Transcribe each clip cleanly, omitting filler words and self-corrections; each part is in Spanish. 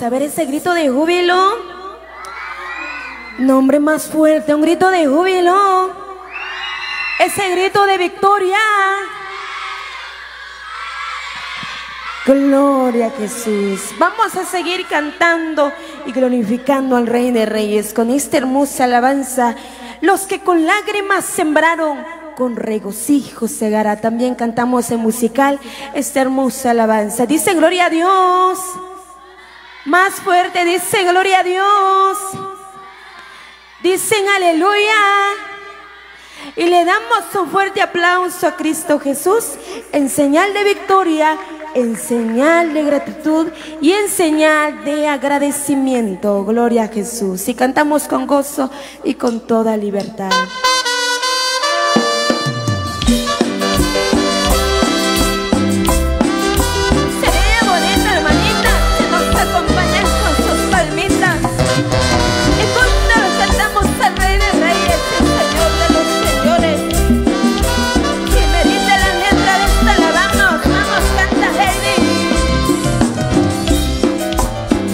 a ver ese grito de júbilo. Nombre más fuerte, un grito de júbilo. Ese grito de victoria. Gloria a Jesús. Vamos a seguir cantando y glorificando al Rey de Reyes con esta hermosa alabanza. Los que con lágrimas sembraron, con regocijo segará. También cantamos en musical esta hermosa alabanza. Dice gloria a Dios. Más fuerte, dice gloria a Dios. Dicen aleluya. Y le damos un fuerte aplauso a Cristo Jesús en señal de victoria, en señal de gratitud y en señal de agradecimiento. Gloria a Jesús. Y cantamos con gozo y con toda libertad.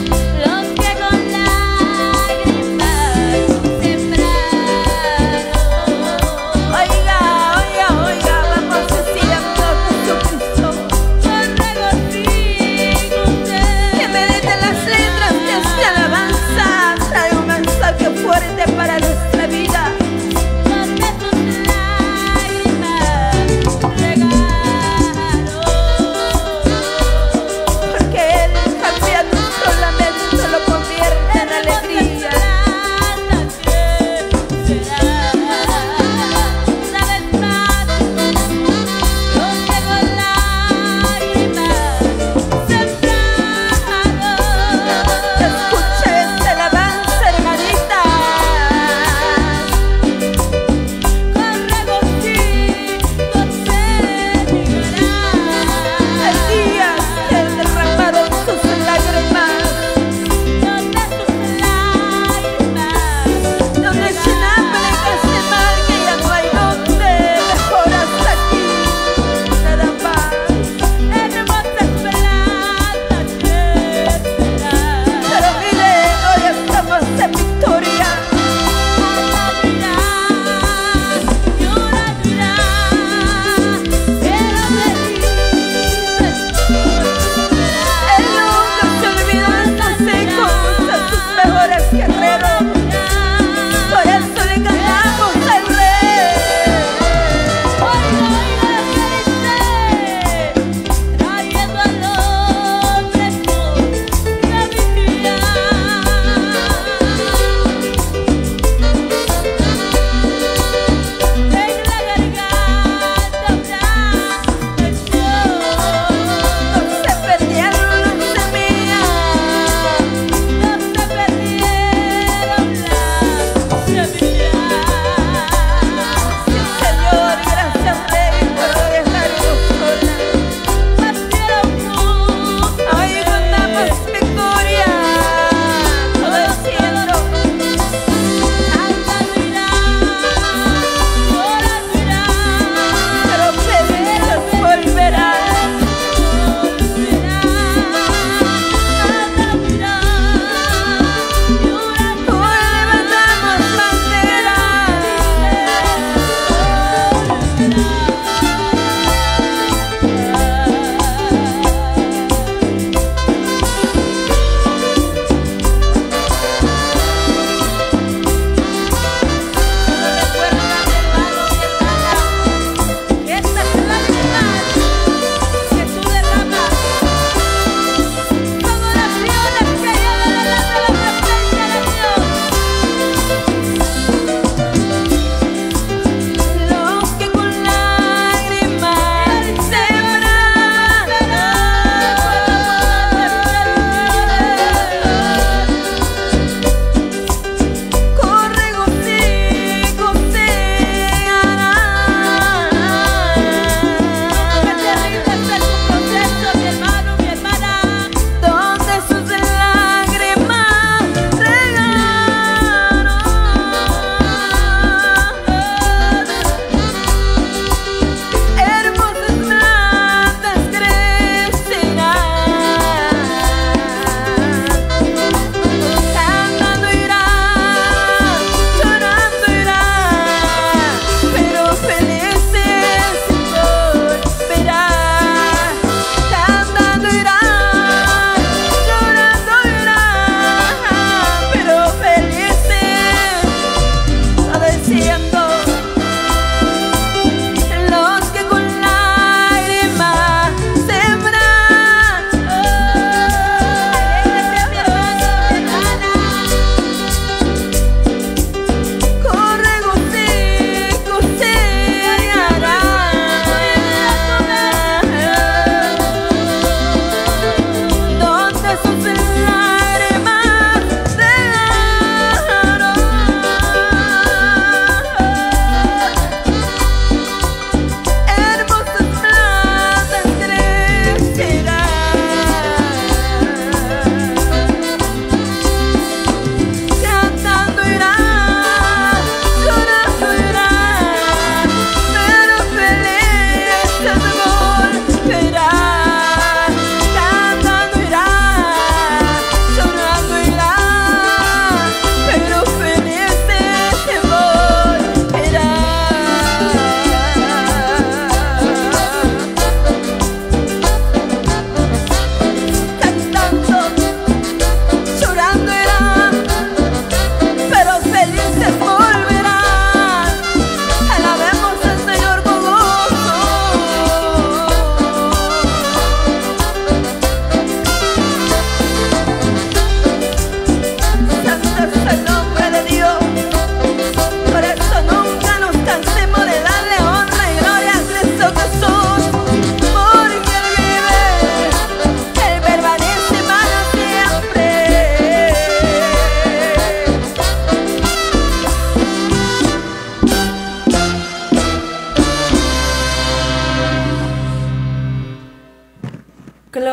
Los que con lágrimas sembraron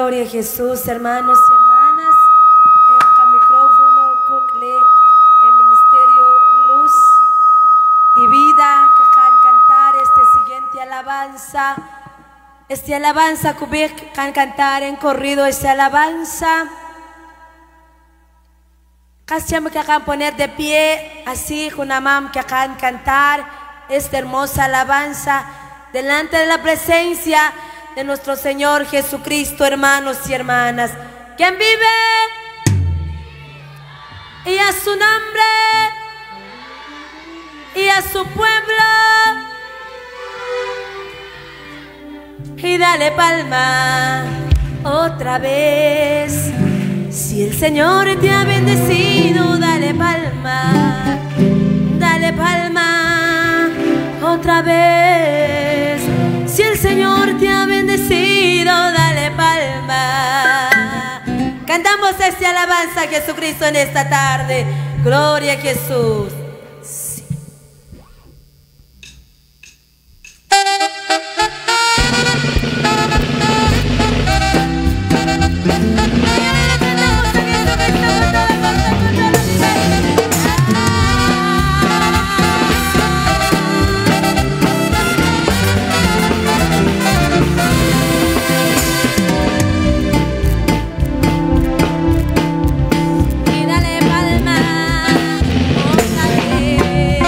Gloria a Jesús, hermanos y hermanas. El micrófono, cucle, el ministerio Luz y Vida, que van a cantar este siguiente alabanza. Este alabanza que van a cantar en corrido, esta alabanza. Casi me van a poner de pie, así, con una mam que van a cantar esta hermosa alabanza delante de la presencia de nuestro Señor Jesucristo, hermanos y hermanas. ¿Quién vive? Y a su nombre y a su pueblo. Y dale palma otra vez. Si el Señor te ha bendecido, dale palma otra vez. Si el Señor te ha bendecido, dale palma. Cantamos esta alabanza a Jesucristo en esta tarde. Gloria a Jesús. Sí. Y dale palma otra vez.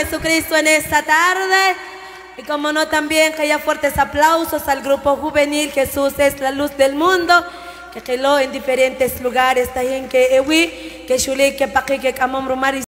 Jesucristo en esta tarde. Y como no, también que haya fuertes aplausos al grupo juvenil Jesús es la luz del mundo, que geló en diferentes lugares, también que ewi, que shuli, que paqui, que camom rumari.